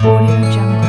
Audio Jungle.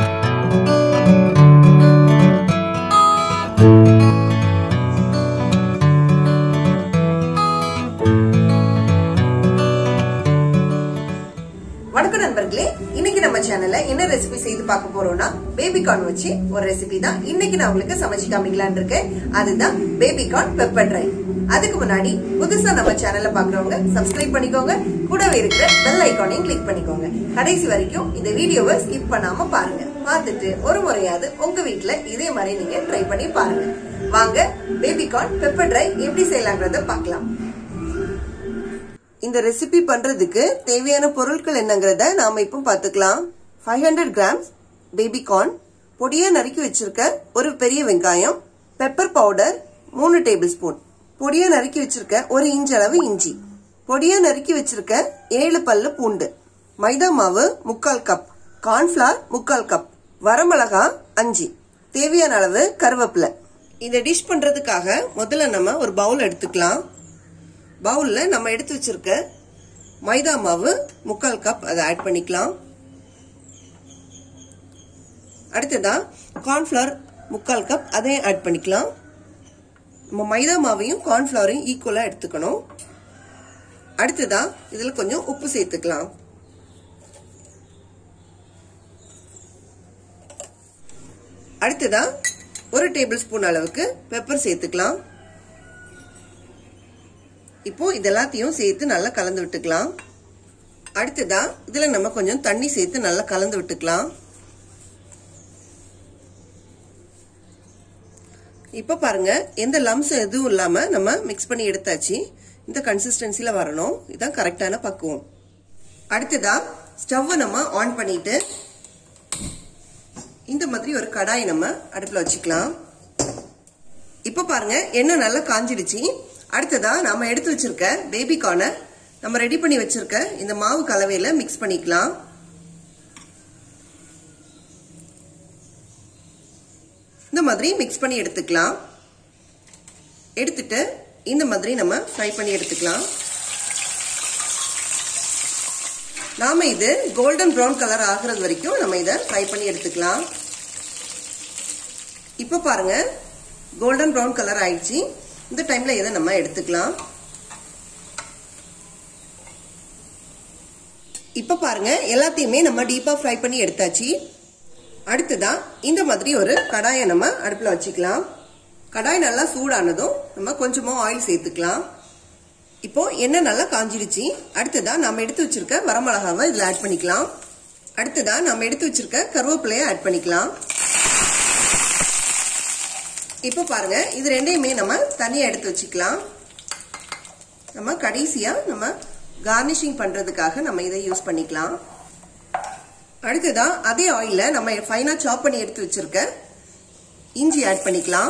வணக்கம் நண்பர்களே, இன்னைக்கு நம்ம சேனல்ல என்ன ரெசிபி செய்து பார்க்க போறோம்னா பேபி கார்ன் வச்சு ஒரு ரெசிபி தான் இன்னைக்கு நான் உங்களுக்கு சமைச்சு காமிக்கலாம்னு இருக்கேன். அதுதான் பேபி கார்ன் பெப்பர் ட்ரை. அதுக்கு முன்னாடி புதுசா நம்ம சேனல்ல பாக்குறவங்க சப்ஸ்கிரைப் பண்ணிக்கோங்க, கூடவே இருக்கிற பெல் ஐகானையும் கிளிக் பண்ணிக்கோங்க. கடைசி வரைக்கும் இந்த வீடியோவை ஸ்கிப் பண்ணாம பாருங்க. பார்த்துட்டு ஒரு முறையாவது உங்க வீட்டுல இதே மாதிரி நீங்க ட்ரை பண்ணி பாருங்க. வாங்க பேபி கார்ன் பெப்பர் ட்ரை எப்படி செய்யலாம்ன்றத பார்க்கலாம். இந்த ரெசிபி பண்றதுக்கு தேவையான பொருட்கள் என்னங்கறத நாம இப்போ பாத்துக்கலாம். 500 கிராம்ஸ் பேபி கார்ன், பொடியா நறுக்கி வச்சிருக்க ஒரு பெரிய வெங்காயம், பெப்பர் பவுடர் 3 டேபிள் ஸ்பூன், பொடியா நறுக்கி வச்சிருக்க 1 இன்ச் அளவு இஞ்சி, பொடியா நறுக்கி வச்சிருக்க 7 பல்லு பூண்டு, மைதா மாவு 3/4 கப், கார்ன்ஃபிளவர் 3/4 கப், வரமிளகா 5, தேவையான அளவு கருவேப்பிலை. இந்த டிஷ் பண்றதுக்காக முதல்ல நம்ம ஒரு பவுல் எடுத்துக்கலாம். பவுல்ல நம்ம எடுத்து வச்சிருக்க மைதா மாவு 3/4 கப் அதை ஆட் பண்ணிக்கலாம். அடுத்ததா கார்ன்ஃபிளவர் 3/4 கப் அதையும் ஆட் பண்ணிக்கலாம். நம்ம மைதா மாவையும் கார்ன்ஃபிளவரையும் ஈக்குவலா எடுத்துக்கணும். அடுத்ததா இதுல கொஞ்சம் உப்பு சேர்த்துக்கலாம். அடுத்ததா 1 டேபிள் ஸ்பூன் அளவுக்கு பெப்பர் சேர்த்துக்கலாம். இப்போ இதெல்லாத்தையும் சேர்த்து நல்லா கலந்து விட்டுக்கலாம். அடுத்ததா இதுல நம்ம கொஞ்சம் தண்ணி சேர்த்து நல்லா கலந்து விட்டுக்கலாம். இப்ப பாருங்க, எந்த லம்ஸ் எதுவும் இல்லாம நம்ம மிக்ஸ் பண்ணி எடுத்தாச்சு. இந்த கன்சிஸ்டன்சில வரணும். இதுதான் கரெக்டான பக்குவம். அடுத்ததா ஸ்டவ்வை நம்ம ஆன் பண்ணிட்டு இந்த மாதிரி ஒரு கடாயை நம்ம அடுப்புல வச்சுக்கலாம். இப்ப பாருங்க, எண்ணெய் நல்லா காஞ்சிடுச்சு. அடுத்ததா நாம எடுத்து வச்சிருக்க பேபி கார்னை நம்ம ரெடி பண்ணி வச்சிருக்க இந்த மாவு கலவையில மிக்ஸ் பண்ணிக்கலாம். இந்த மாதிரி மிக்ஸ் பண்ணி எடுத்துக்கலாம். எடுத்துட்டு இந்த மாதிரி நம்ம ஃப்ரை பண்ணி எடுத்துக்கலாம். நாம இது கோல்டன் ப்ரௌன் கலர் ஆகுறது வரைக்கும் நம்ம இதை ஃப்ரை பண்ணி எடுத்துக்கலாம். இப்ப பாருங்க, கோல்டன் ப்ரௌன் கலர் ஆயிடுச்சு. இந்த டைம்ல இதை நம்ம எடுத்துக்கலாம். இப்ப பாருங்க, எல்லாத்தையுமே நம்ம டீப்பா ஃப்ரை பண்ணி எடுத்தாச்சு. அடுத்ததா இந்த மாதிரி ஒரு கடாயை நம்ம அடுப்புல வச்சுக்கலாம். கடாய் நல்லா சூடானதும் நம்ம கொஞ்சமா ஆயில் சேர்த்துக்கலாம். இப்போ எண்ணெய் நல்லா காஞ்சிடுச்சு. அடுத்ததா நம்ம எடுத்து வச்சிருக்க வரமிளகாவை இதுல ஆட் பண்ணிக்கலாம். அடுத்ததா நம்ம எடுத்து வச்சிருக்க கருவேப்பிலையை ஆட் பண்ணிக்கலாம். இப்ப பாருங்க, இது ரெண்டையுமே நம்ம தனியா எடுத்து வச்சுக்கலாம். நம்ம கடைசியா நம்ம கார்னிஷிங் பண்றதுக்காக நம்ம இதை யூஸ் பண்ணிக்கலாம். அடுத்ததா அதே ஆயில்ல நம்ம ஃபைனா சாப் பண்ணி எடுத்து வச்சிருக்க இஞ்சி ஆட் பண்ணிக்கலாம்.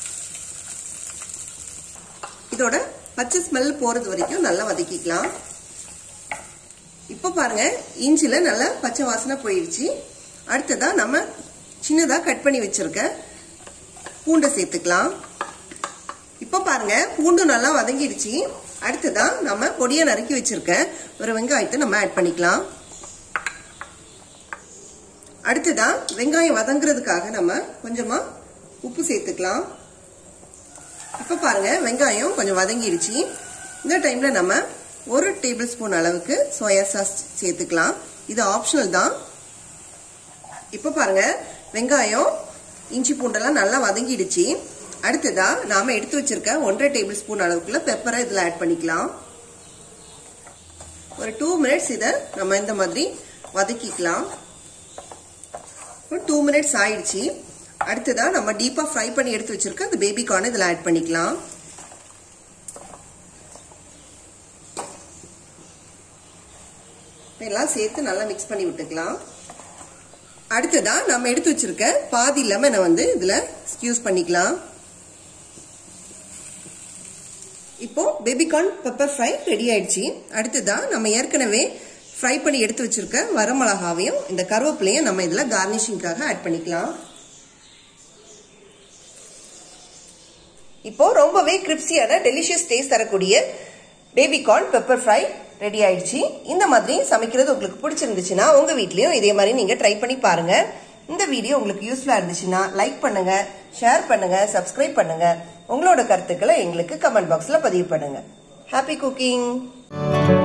இதோட பச்சை ஸ்மெல் போறது வரைக்கும் நல்லா வதக்கிக்கலாம். இப்ப பாருங்க, இஞ்சில நல்லா பச்சை வாசனை போயிடுச்சு. அடுத்ததா நம்ம சின்னதா கட் பண்ணி வச்சிருக்க பூண்டை சேர்த்துக்கலாம். இப்ப பாருங்க, பூண்டு நல்லா வதங்கிடுச்சு. அடுத்ததா நம்ம பொடியா நறுக்கி வச்சிருக்க ஒரு வெங்காயத்தை நம்ம ஆட் பண்ணிக்கலாம். அடுத்ததா வெங்காயம் வதங்குறதுக்காக நம்ம கொஞ்சமா உப்பு சேர்த்துக்கலாம். இப்ப பாருங்க, வெங்காயம் கொஞ்சம் வதங்கிடுச்சு. இந்த டைம்ல நம்ம 1 டேபிள் ஸ்பூன் அளவுக்கு சோயா சாஸ் சேர்த்துக்கலாம். இது ஆப்ஷனல் தான். இப்ப பாருங்க, வெங்காயம் இஞ்சி பூண்டெல்லாம் நல்லா வதங்கிடுச்சு. அடுத்ததா நாம எடுத்து வச்சிருக்க 1.5 டேபிள் ஸ்பூன் அளவுக்குள்ள பெப்பரை இதுல ஆட் பண்ணிக்கலாம். ஒரு 2 மினிட்ஸ் இதை நம்ம இந்த மாதிரி வதக்கிக்கலாம். 2 மினிட்ஸ் ஆயிடுச்சு. அடுத்ததா நம்ம டீப்பா ஃப்ரை பண்ணி எடுத்து வச்சிருக்க அந்த பேபி கார்ன் இதுல ஆட் பண்ணிக்கலாம். எல்லாம் சேர்த்து நல்லா மிக்ஸ் பண்ணி விட்டுக்கலாம். அடுத்ததா நம்ம எடுத்து வச்சிருக்க பாதி லெமனை வந்து இதுல ஸ்க்யூஸ் பண்ணிக்கலாம். இப்போ baby corn pepper fry ready ஆயிடுச்சு. அடுத்ததா நம்ம ஏற்கனவே ஃப்ரை பண்ணி எடுத்து வச்சிருக்க வரமிளகாவையும் இந்த கருவேப்பிலையும் நம்ம இதுல கார்னிஷிங்காக ஆட் பண்ணிக்கலாம். இப்போ ரொம்பவே கிரிப்சியான டெலிஷியஸ் டேஸ்ட் தரக்கூடிய baby corn pepper fry ready ஆயிடுச்சு. இந்த மாதிரி சமைக்கிறது உங்களுக்கு பிடிச்சிருந்துச்சுன்னா உங்க வீட்லயும் இதே மாதிரி நீங்க ட்ரை பண்ணி பாருங்க. இந்த வீடியோ உங்களுக்கு யூஸ்ஃபுல்லா இருந்துச்சுன்னா லைக் பண்ணுங்க, ஷேர் பண்ணுங்க, சப்ஸ்கிரைப் பண்ணுங்க. உங்களோட கருத்துக்களை எங்களுக்கு கமெண்ட் பாக்ஸ்ல பதிவு பண்ணுங்க. Happy cooking.